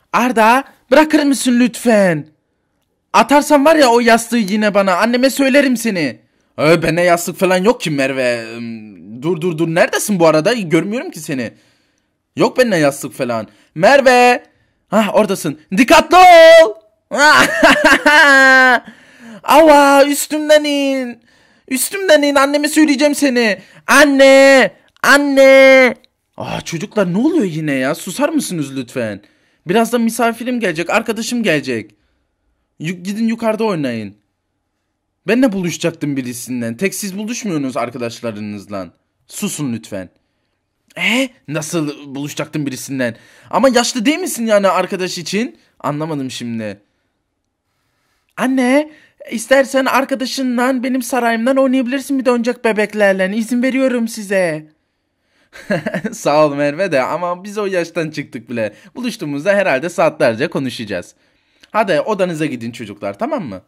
Arda, bırakır mısın lütfen? Atarsan var ya o yastığı yine bana. Anneme söylerim seni. Bende yastık falan yok ki Merve. Dur. Neredesin bu arada? Görmüyorum ki seni. Yok bende yastık falan. Merve. Hah, oradasın. Dikkatli ol. Ava, üstümden in. Üstümden in. Anneme söyleyeceğim seni. Anne. Çocuklar ne oluyor yine ya? Susar mısınız lütfen? Birazdan misafirim gelecek. Arkadaşım gelecek. Gidin yukarıda oynayın. Ben de buluşacaktım birisinden. Tek siz buluşmuyorsunuz arkadaşlarınızla. Susun lütfen. Nasıl buluşacaktım birisinden? Ama yaşlı değil misin yani arkadaş için? Anlamadım şimdi. Anne, istersen arkadaşınla benim sarayımdan oynayabilirsin bir de oyuncak bebeklerle. İzin veriyorum size. Sağ ol Merve de ama biz o yaştan çıktık bile. Buluştuğumuzda herhalde saatlerce konuşacağız. Hadi odanıza gidin çocuklar, tamam mı?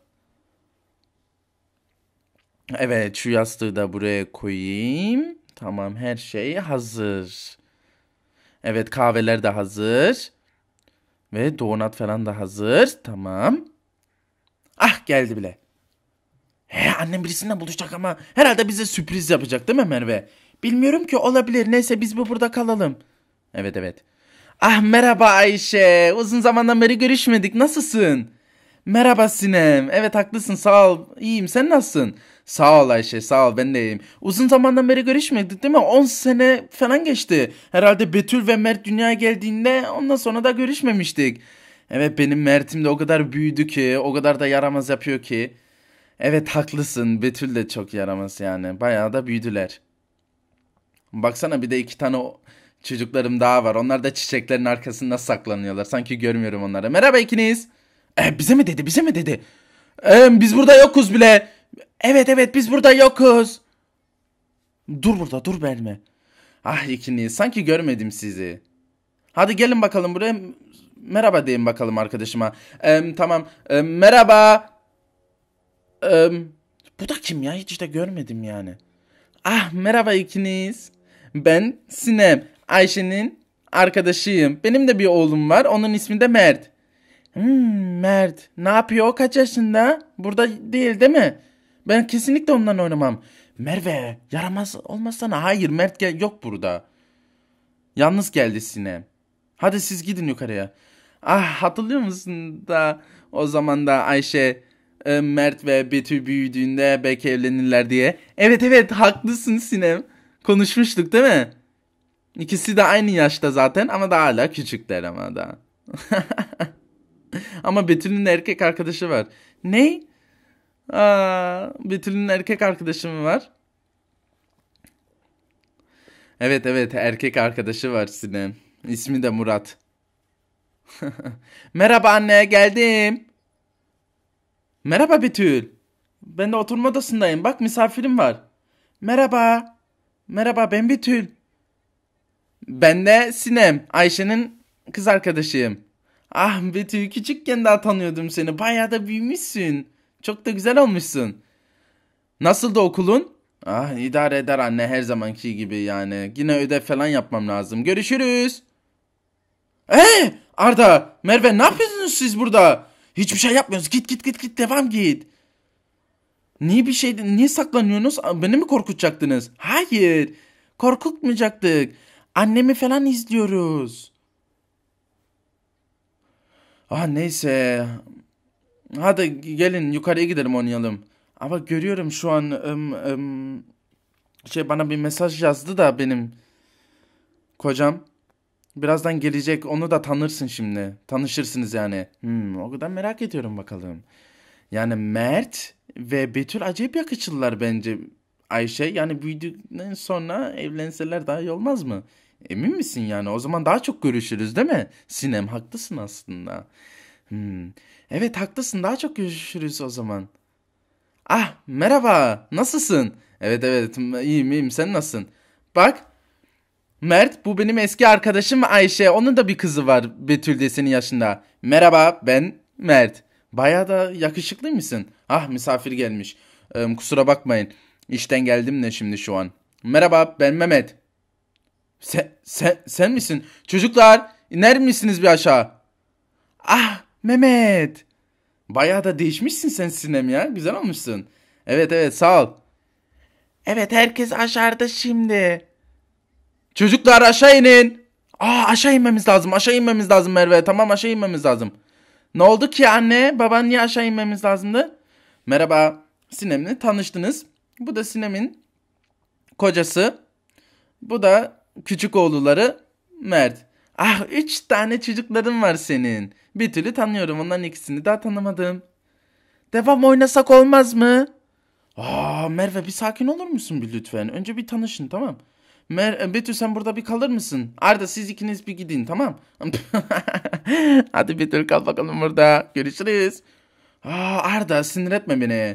Evet, şu yastığı da buraya koyayım. Tamam, her şey hazır. Evet, kahveler de hazır. Ve donat falan da hazır. Tamam. Geldi bile. Annem birisinden buluşacak ama herhalde bize sürpriz yapacak değil mi Merve? Bilmiyorum ki, olabilir. Neyse biz burada kalalım. Evet. Merhaba Ayşe. Uzun zamandan beri görüşmedik. Nasılsın? Merhaba Sinem. Evet haklısın, sağ ol. İyiyim, sen nasılsın? Sağ ol Ayşe, sağ ol, ben de iyiyim. Uzun zamandan beri görüşmedik değil mi? 10 sene falan geçti. Herhalde Betül ve Mert dünyaya geldiğinde ondan sonra da görüşmemiştik. Evet, benim Mert'im de o kadar büyüdü ki, o kadar da yaramaz yapıyor ki. Evet haklısın, Betül de çok yaramaz yani. Bayağı da büyüdüler. Baksana, bir de 2 tane çocuklarım daha var. Onlar da çiçeklerin arkasında saklanıyorlar. Sanki görmüyorum onları. Merhaba ikiniz. Bize mi dedi? Biz burada yokuz bile. Evet, biz burada yokuz. Dur burada, dur verme. İkiniz, sanki görmedim sizi. Hadi gelin bakalım buraya. Merhaba deyin bakalım arkadaşıma. Tamam. Merhaba. Bu da kim ya? Hiç de görmedim yani. Merhaba ikiniz. Ben Sinem. Ayşe'nin arkadaşıyım. Benim de bir oğlum var. Onun ismi de Mert. Mert. Ne yapıyor? O kaç yaşında? Burada değil mi? Ben kesinlikle ondan oynamam. Merve, yaramaz olmasana. Hayır, Mert yok burada. Yalnız geldi Sinem. Hadi siz gidin yukarıya. Hatırlıyor musun da o zaman da Ayşe, Mert ve Betül büyüdüğünde belki evlenirler diye. Evet, haklısın Sinem. Konuşmuştuk değil mi? İkisi de aynı yaşta zaten ama da hala küçükler ama da. Ama Betül'ün erkek arkadaşı var. Ne? Betül'ün erkek arkadaşı mı var? Evet, erkek arkadaşı var Sinem. İsmi de Murat. Merhaba anne, geldim. Merhaba Betül. Ben de oturma odasındayım. Bak misafirim var. Merhaba. Merhaba, ben Betül. Ben de Sinem. Ayşe'nin kız arkadaşıyım. Betül, küçükken daha tanıyordum seni. Bayağı da büyümüşsün. Çok da güzel olmuşsun. Nasıldı okulun? İdare eder anne, her zamanki gibi yani. Yine ödev falan yapmam lazım. Görüşürüz. Arda, Merve, ne yapıyorsunuz siz burada? Hiçbir şey yapmıyoruz. Git, devam git. Niye saklanıyorsunuz? Beni mi korkutacaktınız? Hayır. Korkutmayacaktık. Annemi falan izliyoruz. Neyse. Hadi gelin yukarıya gidelim, oynayalım. Ama görüyorum şu an bana bir mesaj yazdı da benim kocam. Birazdan gelecek. Onu da tanırsın şimdi. Tanışırsınız yani. O kadar merak ediyorum bakalım. Yani Mert ve Betül acayip yakışırlar bence. Ayşe yani büyüdükten sonra evlenseler daha iyi olmaz mı? Emin misin yani? O zaman daha çok görüşürüz değil mi? Sinem, haklısın aslında. Evet haklısın, daha çok görüşürüz o zaman. Merhaba, nasılsın? Evet, iyiyim, sen nasılsın? Bak, Mert, bu benim eski arkadaşım Ayşe. Onun da bir kızı var, Betül de senin yaşında. Merhaba, ben Mert. Bayağı da yakışıklı mısın? Misafir gelmiş. Kusura bakmayın. İşten geldim de şimdi şu an. Merhaba, ben Mehmet. Sen misin? Çocuklar, iner misiniz bir aşağı? Ah Mehmet. Bayağı da değişmişsin sen Sinem ya. Güzel olmuşsun. Evet evet sağ ol. Evet herkes aşağıda şimdi. Çocuklar aşağı inin. Aşağı inmemiz lazım. Aşağı inmemiz lazım Merve. Tamam aşağı inmemiz lazım. Ne oldu ki anne? Baban niye aşağı inmemiz lazımdı? Merhaba. Sinem'le tanıştınız. Bu da Sinem'in kocası. Bu da küçük oğulları Mert. Üç tane çocukların var senin. Bir türlü tanıyorum. Onların ikisini daha tanımadım. Devam oynasak olmaz mı? Merve bir sakin olur musun bir lütfen? Önce bir tanışın tamam. Betül sen burada bir kalır mısın? Arda siz ikiniz bir gidin tamam. Hadi Betül kal bakalım burada. Görüşürüz. Arda sinir etme beni.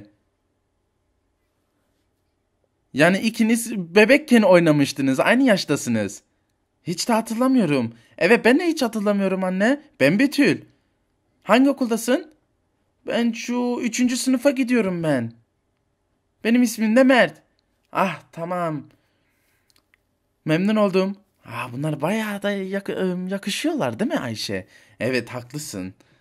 Yani ikiniz bebekken oynamıştınız. Aynı yaştasınız. Hiç de hatırlamıyorum. Evet ben de hiç hatırlamıyorum anne. Ben Betül. Hangi okuldasın? Ben şu üçüncü sınıfa gidiyorum ben. Benim ismim de Mert. Tamam. Memnun oldum. Bunlar bayağı da yakışıyorlar değil mi Ayşe? Evet haklısın.